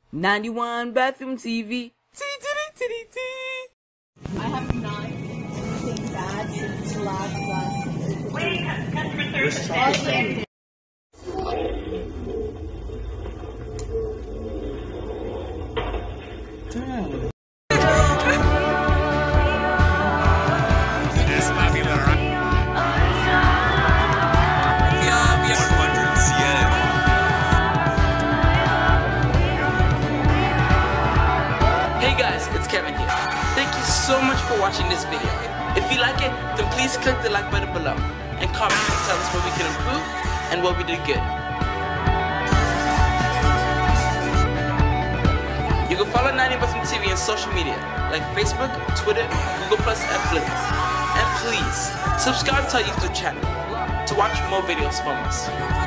91 bathroom TV. I have not seen bad since the last. Wait, customer service. Damn. Hey guys, it's Kevin here. Thank you so much for watching this video. If you like it, then please click the like button below and comment to tell us what we can improve and what we did good. You can follow 90 Bathroom TV on social media like Facebook, Twitter, Google+, and Flickr. And please, subscribe to our YouTube channel to watch more videos from us.